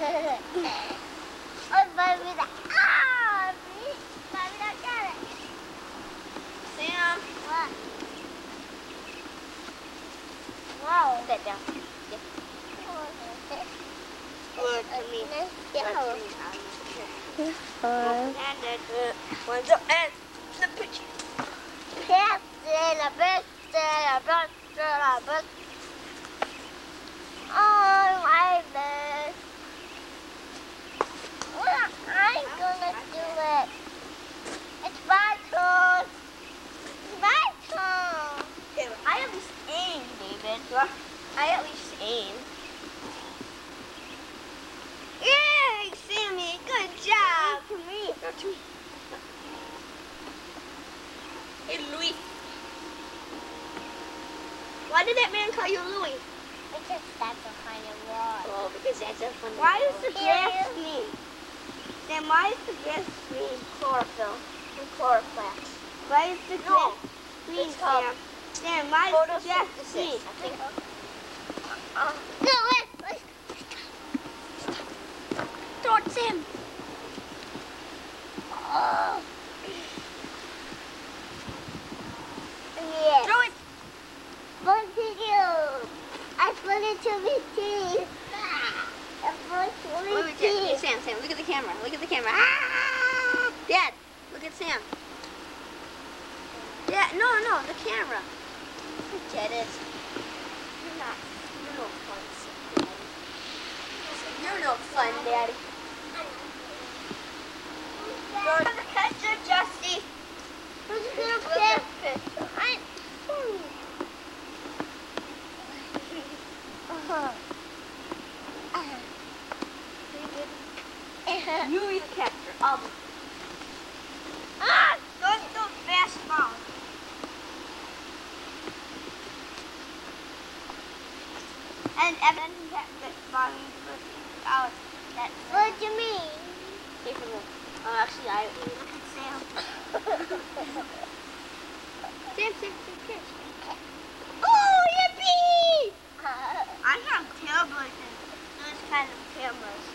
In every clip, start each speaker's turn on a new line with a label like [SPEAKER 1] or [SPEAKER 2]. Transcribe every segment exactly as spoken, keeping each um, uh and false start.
[SPEAKER 1] Oh, baby, that. Ah, baby, that got it.
[SPEAKER 2] Sam.
[SPEAKER 1] What? Wow.
[SPEAKER 2] Put that down. Yeah. Look at me.
[SPEAKER 1] Yeah.
[SPEAKER 2] One's up and the picture.
[SPEAKER 1] Yes, the best, the best, the best. Oh, my best. I'm gonna do it. It's my turn. It's my turn.
[SPEAKER 2] Okay, I at least aim, David. What? I at least aim. Yay, Sammy! Good job.
[SPEAKER 1] To me.
[SPEAKER 2] Go to me. Hey, Louis. Why did that man call you Louis?
[SPEAKER 1] Because that's a funny word.
[SPEAKER 2] Oh, because that's a funny
[SPEAKER 3] Why
[SPEAKER 2] word.
[SPEAKER 3] does the grass green? Then why is the grass green?
[SPEAKER 2] Chlorophyll and chloroplax?
[SPEAKER 3] Why is the
[SPEAKER 2] No,
[SPEAKER 3] grass green,
[SPEAKER 2] it's called
[SPEAKER 3] Sam? Then why is the grass green?
[SPEAKER 2] photosynthesis. I think.
[SPEAKER 1] Uh, no, wait, wait.
[SPEAKER 2] Throw it, Sam.
[SPEAKER 1] Oh. Yeah.
[SPEAKER 2] Throw it.
[SPEAKER 1] What did you? I put it to me teeth. I put it to
[SPEAKER 2] Wait,
[SPEAKER 1] me
[SPEAKER 2] wait, Dad. Hey,
[SPEAKER 1] teeth.
[SPEAKER 2] Sam, Sam, look at the camera. Look at the camera. Ah! Dad, look at Sam. Dad, no, no, the camera. Forget it. You're not. You're no fun, Daddy. You're no fun, Daddy. Go to the catcher, Justy.
[SPEAKER 1] Who's gonna
[SPEAKER 2] Look
[SPEAKER 1] pick?
[SPEAKER 2] at this.
[SPEAKER 1] I. Uh-huh. Uh-huh.
[SPEAKER 2] You the catcher. I'll be.
[SPEAKER 1] Ah!
[SPEAKER 2] Don't do fast ball. And Evan got this ball out. That.
[SPEAKER 1] What do you mean?
[SPEAKER 2] Take a look. Oh, actually, I look at Sam. Sam, Sam, Sam, catch. Oh, yippee!
[SPEAKER 1] Uh,
[SPEAKER 2] I have tablets and those kind of cameras.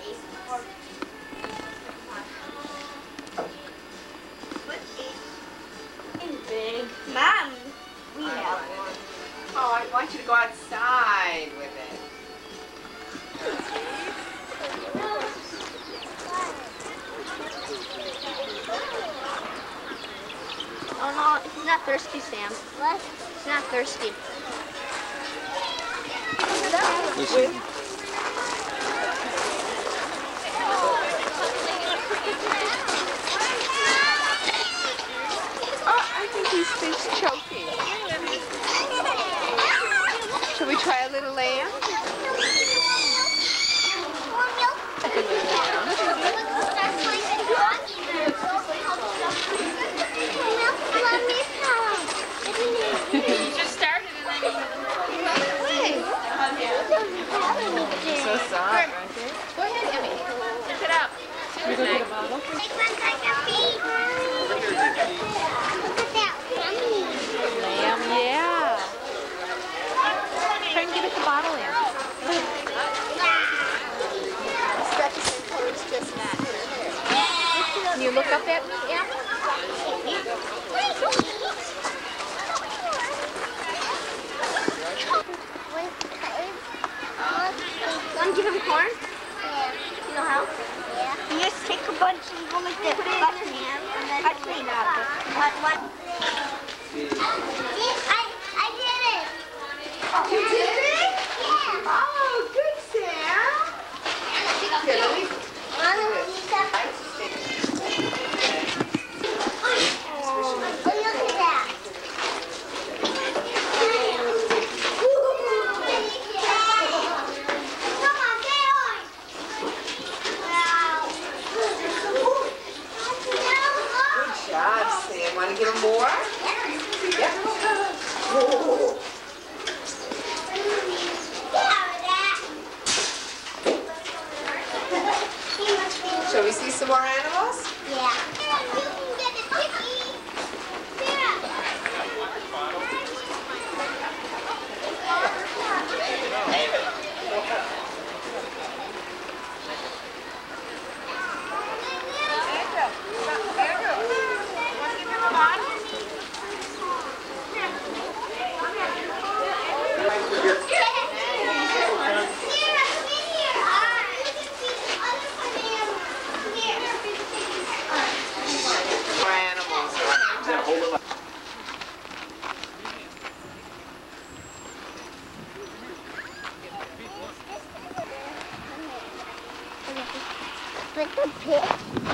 [SPEAKER 2] What is big? Mom, we have one.
[SPEAKER 4] Oh, I want you to go outside with it.
[SPEAKER 2] Oh no, he's not thirsty, Sam.
[SPEAKER 1] what?
[SPEAKER 2] He's not thirsty.
[SPEAKER 5] Listen.
[SPEAKER 4] Oh, I think he's finished choking. Shall we try a little lamb? You just started and then you so soft, aren't they? Go ahead, Emmy. Pick it up.
[SPEAKER 5] Can we go get a bottle?
[SPEAKER 1] Take one second, Pete. Look at that. Yummy.
[SPEAKER 4] Lamb, yeah. Try and give it the bottle in. Can you look up at me, Em?
[SPEAKER 2] Want to give him corn?
[SPEAKER 1] Yeah.
[SPEAKER 2] You know how?
[SPEAKER 1] Yeah.
[SPEAKER 2] You just take a bunch and go like this. Put it in your hand and then touch me now. One, one.
[SPEAKER 1] I, I did it.
[SPEAKER 4] You did it?
[SPEAKER 1] Yeah.
[SPEAKER 4] Oh, good, Sam. Here, let me...
[SPEAKER 1] Oh, look at that. Come on, get on. Wow.
[SPEAKER 4] Good job, Sam. Want to give him more? Yeah. Oh. Shall we see some more animals?
[SPEAKER 1] Yeah. You can get it, Vicky. Yeah. with the pig.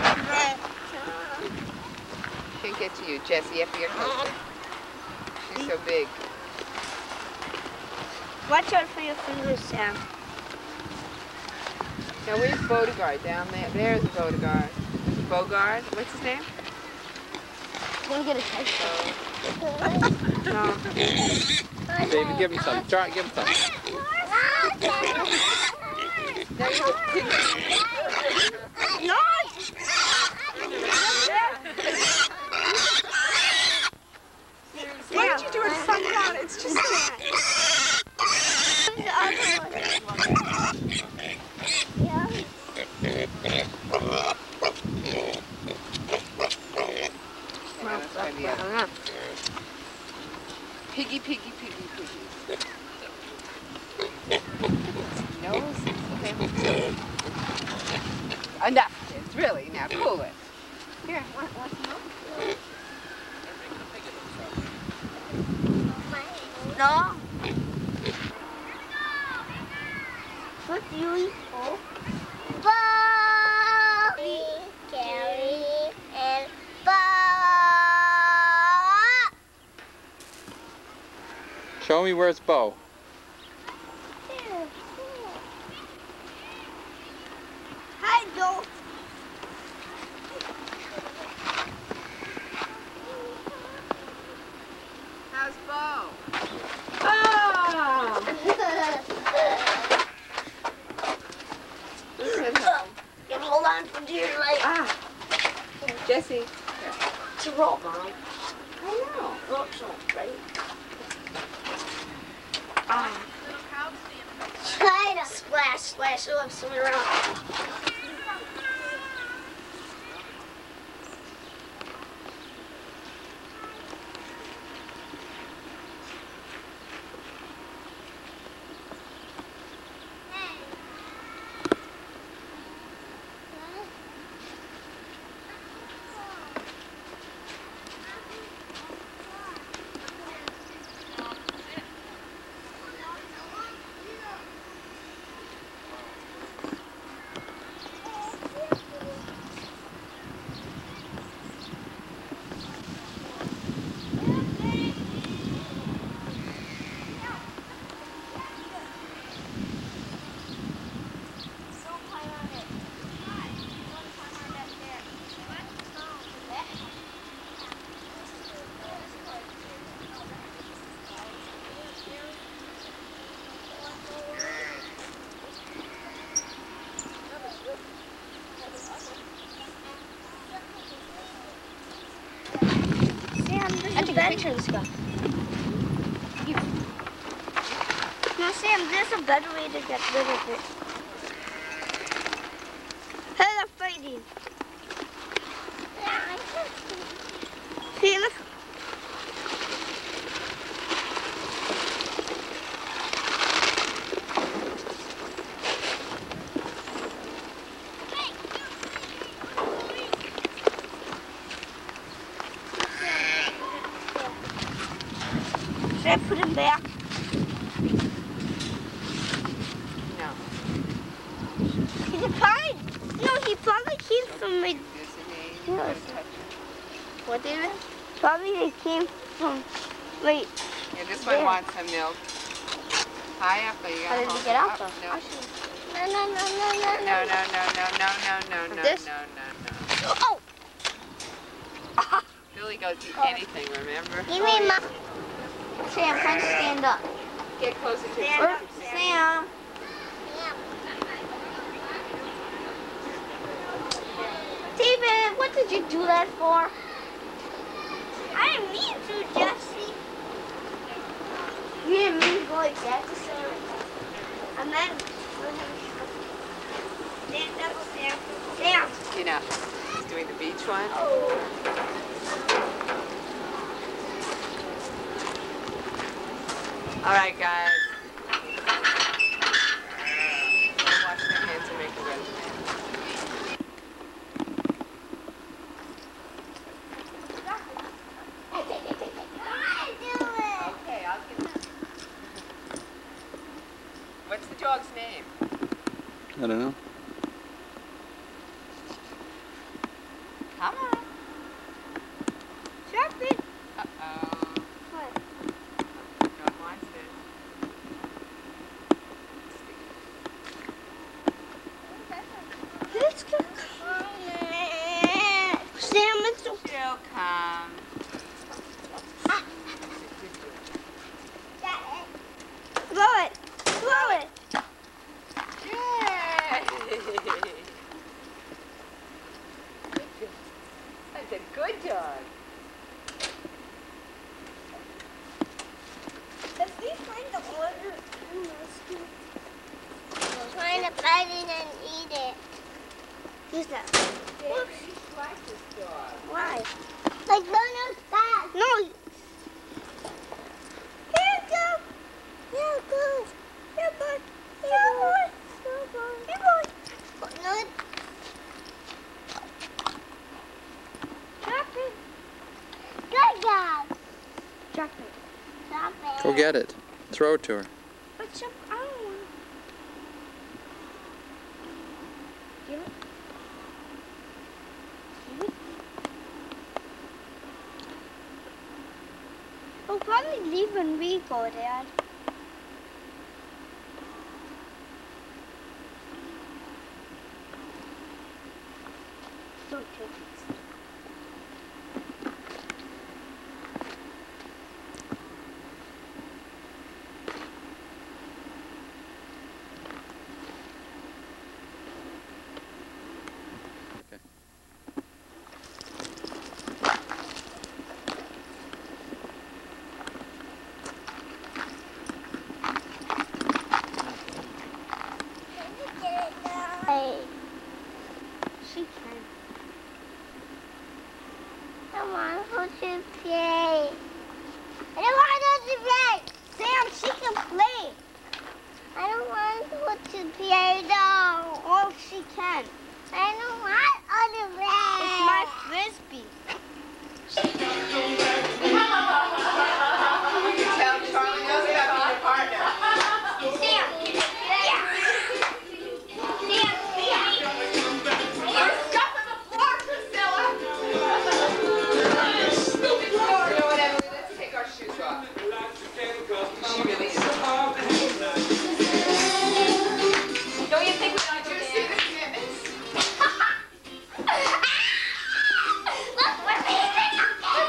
[SPEAKER 4] Can't get to you, Jessie. You have to get closer. She's so big.
[SPEAKER 3] Watch out for your fingers, Sam.
[SPEAKER 4] Now where's Beauregard? Down there. There's Beauregard. Bogard? What's his name?
[SPEAKER 3] I'm gonna get a head
[SPEAKER 4] No.
[SPEAKER 5] Baby, give him some. Try, give him some.
[SPEAKER 4] Now you look piggy.
[SPEAKER 3] No!
[SPEAKER 4] Why don't you do it sundown? It's just sad.
[SPEAKER 3] The other one.
[SPEAKER 1] Yeah.
[SPEAKER 4] Piggy, piggy, piggy, piggy. Nose? Okay. Enough, kids, really. Now, cool it. Here, want, want some milk?
[SPEAKER 3] No. What's you eat for?
[SPEAKER 1] Bobby, Carrie, and Bob.
[SPEAKER 5] Show me where's Bo.
[SPEAKER 3] Hi, Joe.
[SPEAKER 4] How's Bo?
[SPEAKER 3] Oh! Can you hold on for dear life?
[SPEAKER 4] Ah. Jessie.
[SPEAKER 3] It's a rope, Mom.
[SPEAKER 4] I know.
[SPEAKER 3] Rope's all right. Ah.
[SPEAKER 1] Cheetah.
[SPEAKER 3] Splash, splash. Oh, I'm swimming around.
[SPEAKER 2] I took a picture of this guy.
[SPEAKER 3] No, Sam, there's a better way to get rid of it. Hey, they're fighting. See, look. Should I put him back?
[SPEAKER 4] No.
[SPEAKER 3] He's a pine. No, he probably came from my...
[SPEAKER 4] Yes.
[SPEAKER 3] What, David? Probably they came from... Wait.
[SPEAKER 4] Yeah, this one
[SPEAKER 3] There.
[SPEAKER 4] wants some milk. High up, but you
[SPEAKER 2] How
[SPEAKER 4] gotta
[SPEAKER 2] did
[SPEAKER 4] hold
[SPEAKER 2] he get
[SPEAKER 4] it
[SPEAKER 2] out,
[SPEAKER 4] up.
[SPEAKER 2] though?
[SPEAKER 4] No.
[SPEAKER 1] No, no, no, no, no,
[SPEAKER 4] No, no, no, no, no, no, no, no,
[SPEAKER 2] This?
[SPEAKER 4] no, no, no.
[SPEAKER 3] Oh!
[SPEAKER 4] Billy goes eat anything, remember?
[SPEAKER 1] Give me my...
[SPEAKER 2] Sam, try to stand up.
[SPEAKER 4] Get closer to
[SPEAKER 3] Stand
[SPEAKER 4] it.
[SPEAKER 3] up,
[SPEAKER 2] Sam. David, what did you do that for?
[SPEAKER 3] I didn't mean to, Jesse.
[SPEAKER 2] You didn't mean to go like that to Sam.
[SPEAKER 3] And then... Stand up, Sam. Sam.
[SPEAKER 4] You know, he's doing the beach one. All right, guys. We'll wash their hands and make a resume. Okay, I'll get that. What's the dog's name?
[SPEAKER 5] I don't know.
[SPEAKER 1] bite it and eat it.
[SPEAKER 3] Who's that?
[SPEAKER 4] Baby, you like this dog.
[SPEAKER 3] Why?
[SPEAKER 1] Like, no, no, stop.
[SPEAKER 3] No.
[SPEAKER 1] Here it goes. Here it goes. Here, boy. Here, boy. Here, boy. Here, boy. No. Drop it. Good job.
[SPEAKER 3] Drop it.
[SPEAKER 1] Drop it.
[SPEAKER 5] Go get it. Throw it to her.
[SPEAKER 3] But jump, I don't want to. Give it. Give it. We'll probably leave when we go, Dad. Don't take it.
[SPEAKER 1] Hey,
[SPEAKER 3] She can.
[SPEAKER 1] I want her to play. I don't want her to play.
[SPEAKER 3] Sam, she can play.
[SPEAKER 1] I don't want her to play though.
[SPEAKER 3] Oh, she can.
[SPEAKER 1] I don't want her to play.
[SPEAKER 3] It's my frisbee.
[SPEAKER 4] You can tell Charlie knows about being a partner.
[SPEAKER 3] Sam.
[SPEAKER 1] Look, we're leaving.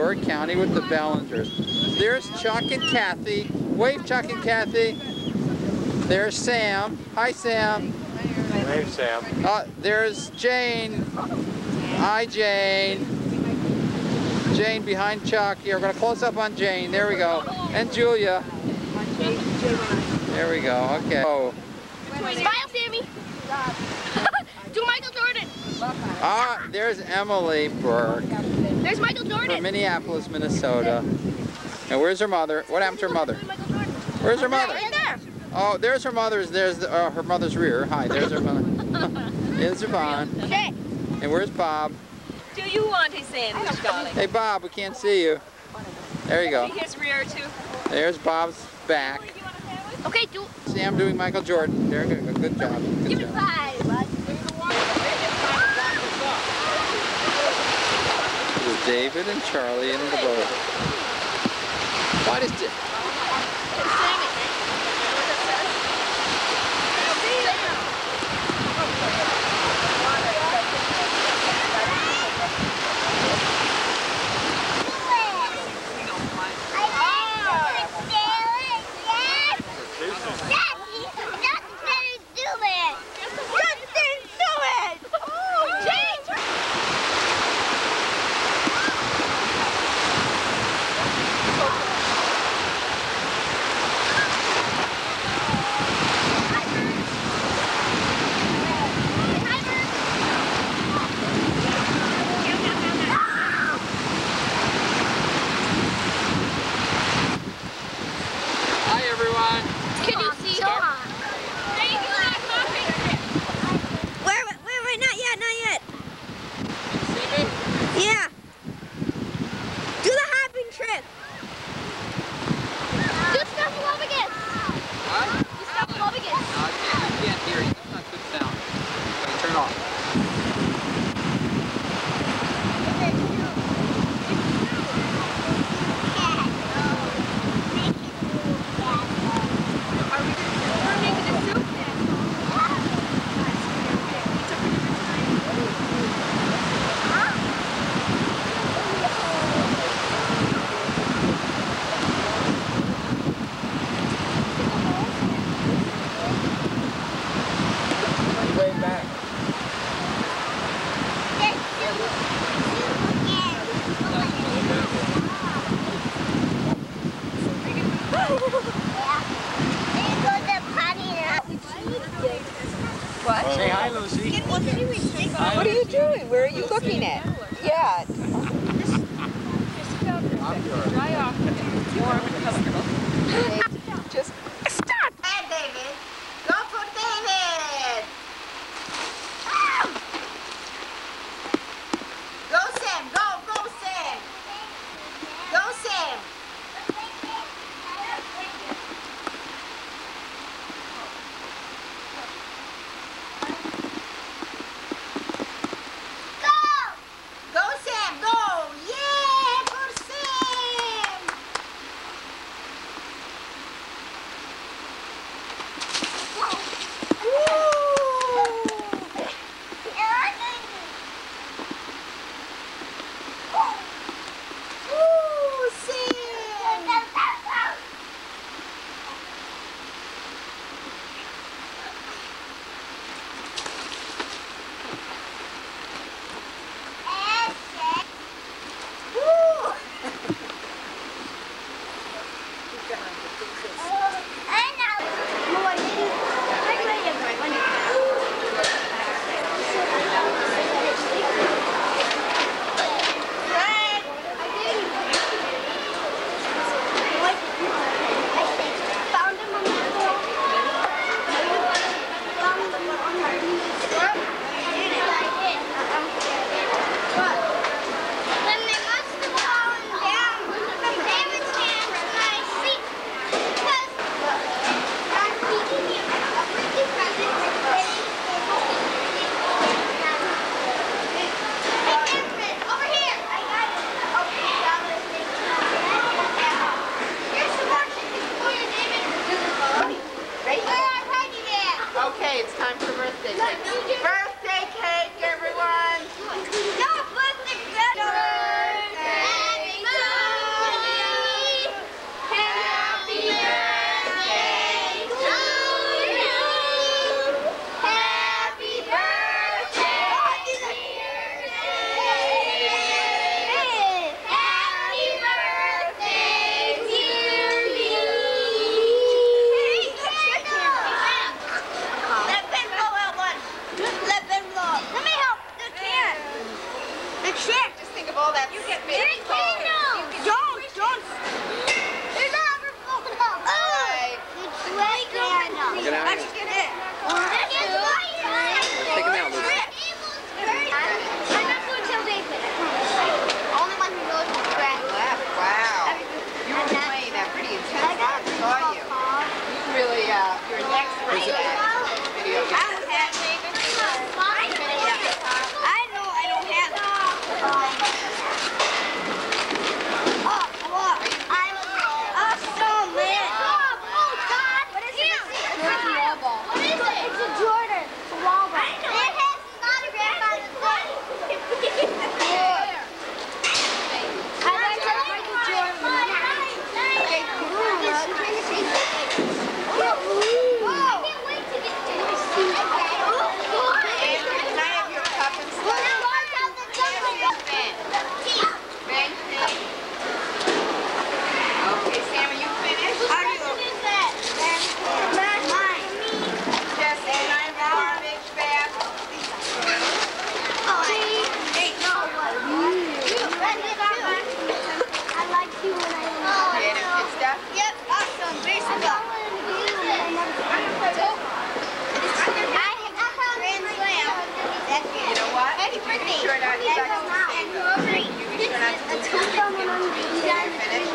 [SPEAKER 5] Burke County with the Ballingers. There's Chuck and Kathy. Wave, Chuck and Kathy. There's Sam. Hi, Sam.
[SPEAKER 6] Wave, Sam.
[SPEAKER 5] Uh, there's Jane. Hi, Jane. Jane behind Chuck. Here, we're going to close up on Jane. There we go. And Julia. There we go. Okay. Oh.
[SPEAKER 3] Smile, Sammy. Do Michael Jordan.
[SPEAKER 5] Ah, there's Emily Burke
[SPEAKER 3] There's Michael Jordan.
[SPEAKER 5] from Minneapolis, Minnesota. And where's her mother? What happened to her mother? Where's her mother?
[SPEAKER 3] Right there.
[SPEAKER 5] Oh, there's her mother's. There's the, uh, her mother's rear. Hi, there's her mother. There's Yvonne.
[SPEAKER 3] Okay.
[SPEAKER 5] And where's Bob?
[SPEAKER 7] Do you want a sandwich, darling?
[SPEAKER 5] Hey, Bob, we can't see you. There you go.
[SPEAKER 7] His rear, too.
[SPEAKER 5] There's Bob's back.
[SPEAKER 3] Okay, do.
[SPEAKER 5] Sam doing Michael Jordan. There, good, good job. Good
[SPEAKER 3] Give me
[SPEAKER 5] job.
[SPEAKER 3] five.
[SPEAKER 5] There's David and Charlie in the boat. Why does it?
[SPEAKER 3] Can you see her? Wait, wait, wait, wait, not yet, not yet.
[SPEAKER 5] See me?
[SPEAKER 3] Yeah. Do the hopping trick. Do Snuffleupagus.
[SPEAKER 5] What?
[SPEAKER 3] Do Snuffleupagus.
[SPEAKER 5] No, I can't, I can't hear you. It's not good sound. Okay, turn off. Way back.
[SPEAKER 7] What?
[SPEAKER 5] Say hi, Lucy.
[SPEAKER 7] What are you doing? Where are you looking at? Yeah. Dry off. Warm and comfortable. Just stop.
[SPEAKER 4] Hey, David. Go for David. Go, Sam. Go, go, Sam. Go, Sam. Go, Sam. Go. Yeah, for Sam.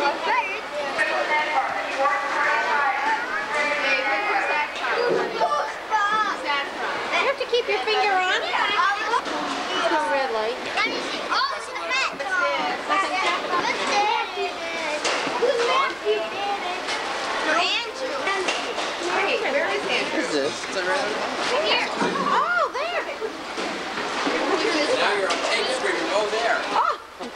[SPEAKER 2] You have to keep your finger on it. It's no red light.
[SPEAKER 1] Let me see. Oh, it's the hat.
[SPEAKER 2] That's a jacket.
[SPEAKER 1] What's that? Who's Matthew? Andrew.
[SPEAKER 4] Hey, where is Andrew?
[SPEAKER 5] What is this? It's a red light.
[SPEAKER 1] Here.
[SPEAKER 2] Oh, there.
[SPEAKER 5] Now you're on tape screaming, oh there.
[SPEAKER 2] Oh.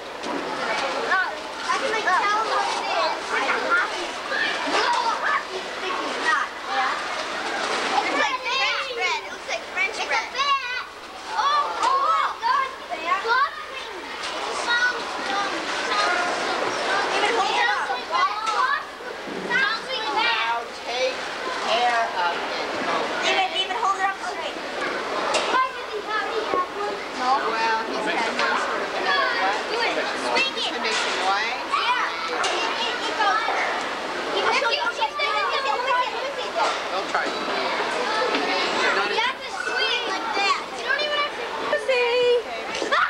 [SPEAKER 1] I can like tell what it is. It's a hockey stick. No, a hockey stick is not. Yeah. It's like French bread. It looks like French bread. It's a bat. Oh, oh, oh. God. Soft cream. Sound, sound, sound, sound.
[SPEAKER 2] Even hold it up.
[SPEAKER 1] Sound sweet bat.
[SPEAKER 4] Now take care of it.
[SPEAKER 2] Even, even hold it up straight.
[SPEAKER 1] Why did he have he have one?
[SPEAKER 2] No.
[SPEAKER 4] Well, he's had one sort of an
[SPEAKER 1] Do it. Swing it.
[SPEAKER 4] to make some noise.
[SPEAKER 1] Yeah. It, it, it goes. You have to swing it.
[SPEAKER 5] Don't try.
[SPEAKER 1] You have to swing like that. You don't even have to.
[SPEAKER 2] Pussy.
[SPEAKER 1] Ah!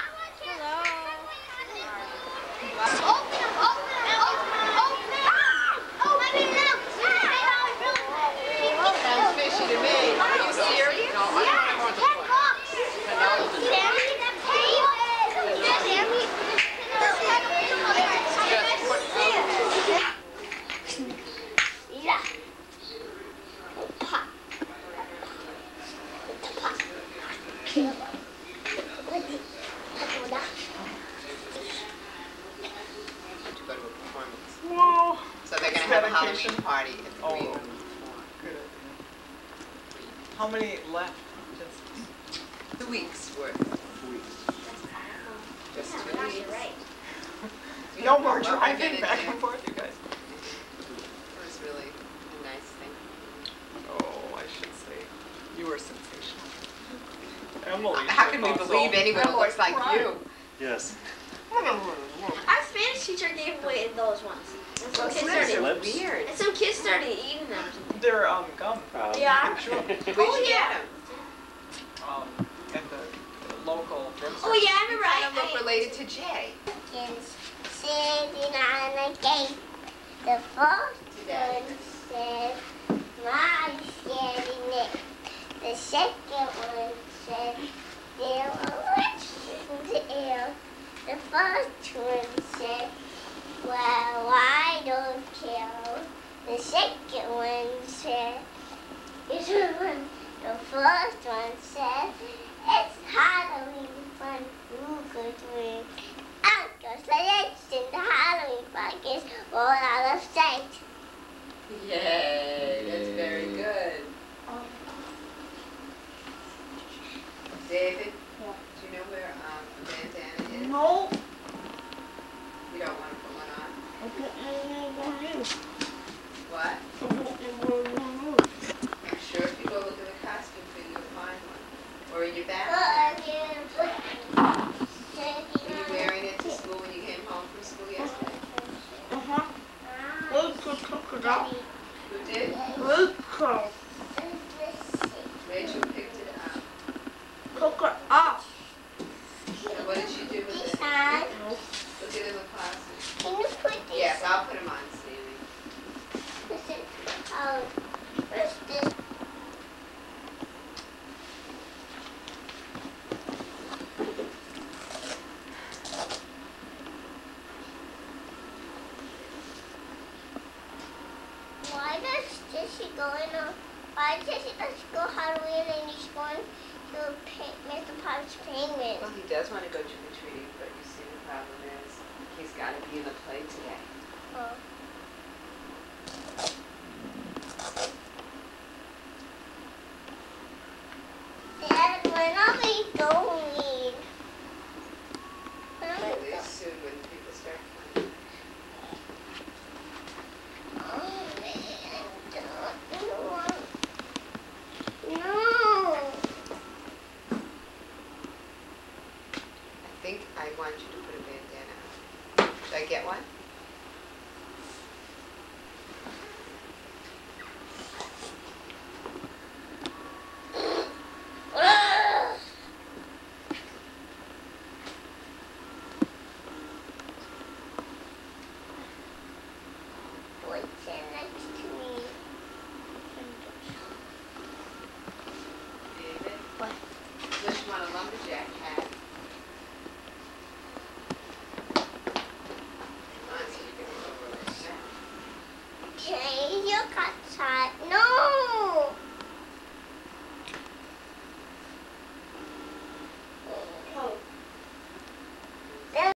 [SPEAKER 1] Open them, open them, open them, open them. Open them.
[SPEAKER 4] Sounds fishy to me. Are you serious?
[SPEAKER 5] No, I don't want to
[SPEAKER 1] Ten
[SPEAKER 5] play.
[SPEAKER 1] bucks. Sammy, the paper. Sammy. Yeah. Pop.
[SPEAKER 4] To go to a performance.
[SPEAKER 7] Whoa.
[SPEAKER 4] So they're going to have a
[SPEAKER 7] Dedication.
[SPEAKER 4] Halloween party at
[SPEAKER 7] Oh.
[SPEAKER 4] three.
[SPEAKER 7] Good idea. How many left? Just
[SPEAKER 4] Two weeks worth.
[SPEAKER 7] weeks.
[SPEAKER 4] Just two weeks. You
[SPEAKER 7] No
[SPEAKER 4] know
[SPEAKER 7] more
[SPEAKER 4] what we're
[SPEAKER 7] driving
[SPEAKER 4] gonna
[SPEAKER 7] back
[SPEAKER 4] do?
[SPEAKER 7] and forth, you guys.
[SPEAKER 4] It was really a nice thing.
[SPEAKER 7] Oh, I should say, you were sensational. Emily.
[SPEAKER 4] How can we
[SPEAKER 7] thought so.
[SPEAKER 4] believe anyone who looks like
[SPEAKER 7] Right.
[SPEAKER 4] you?
[SPEAKER 6] Yes.
[SPEAKER 2] Our Spanish teacher gave away those ones. And some kids
[SPEAKER 7] Lips.
[SPEAKER 2] started,
[SPEAKER 6] Lips.
[SPEAKER 4] Weird.
[SPEAKER 2] and some kids started eating them.
[SPEAKER 7] They're um gum.
[SPEAKER 6] Um,
[SPEAKER 2] Yeah.
[SPEAKER 7] Sure.
[SPEAKER 4] Where'd
[SPEAKER 2] Oh,
[SPEAKER 4] you
[SPEAKER 2] yeah.
[SPEAKER 4] get them?
[SPEAKER 7] Um, at the, the local drugstore.
[SPEAKER 2] Oh yeah, I remember.
[SPEAKER 4] Kind
[SPEAKER 2] I,
[SPEAKER 4] of look
[SPEAKER 2] I,
[SPEAKER 4] related to Jay.
[SPEAKER 1] Sitting on a gate. The first
[SPEAKER 4] Today.
[SPEAKER 1] one said, "My sitting it." The second one said, "There were elections in the air." The first one said, "Well, I don't care." The second one said, "It's one." The first one said, "It's Halloween fun. Who could win?" Out goes the legend, the Halloween buckets all out of sight.
[SPEAKER 4] Yay, that's very good. David, do you know where um, a bandana is?
[SPEAKER 3] No.
[SPEAKER 4] You don't want to put one on?
[SPEAKER 3] I don't know what it is.
[SPEAKER 4] What?
[SPEAKER 3] I don't know what it is.
[SPEAKER 4] I'm sure if you go look at the costume thing, you'll find one. Or in your
[SPEAKER 1] But
[SPEAKER 4] bag.
[SPEAKER 1] again, but
[SPEAKER 4] Were you wearing it to school when you came home from school yesterday?
[SPEAKER 3] Uh-huh. Let's go talk it out.
[SPEAKER 4] Who did?
[SPEAKER 3] Let's go.
[SPEAKER 4] Rachel picked it up.
[SPEAKER 3] Cook it up.
[SPEAKER 4] And what did she do with it?
[SPEAKER 1] Can
[SPEAKER 4] Look at it in the closet.
[SPEAKER 1] you put this?
[SPEAKER 4] Yes, I'll put them on, Stevie.
[SPEAKER 1] Listen, um, what's this? Why does Jesse go in a, why does Jesse let's go Halloween and he's going to paint, Mister Potter's penguin?
[SPEAKER 4] Well, he does want to go trick-or-treating, but you see the problem is he's got to be in the play today.
[SPEAKER 1] Oh. Dad, when are we going? When are we
[SPEAKER 4] Really
[SPEAKER 1] going?
[SPEAKER 4] soon when people start playing.
[SPEAKER 1] Oh, man, I don't want. No.
[SPEAKER 4] I think I want you to put a bandana on. Should I get one?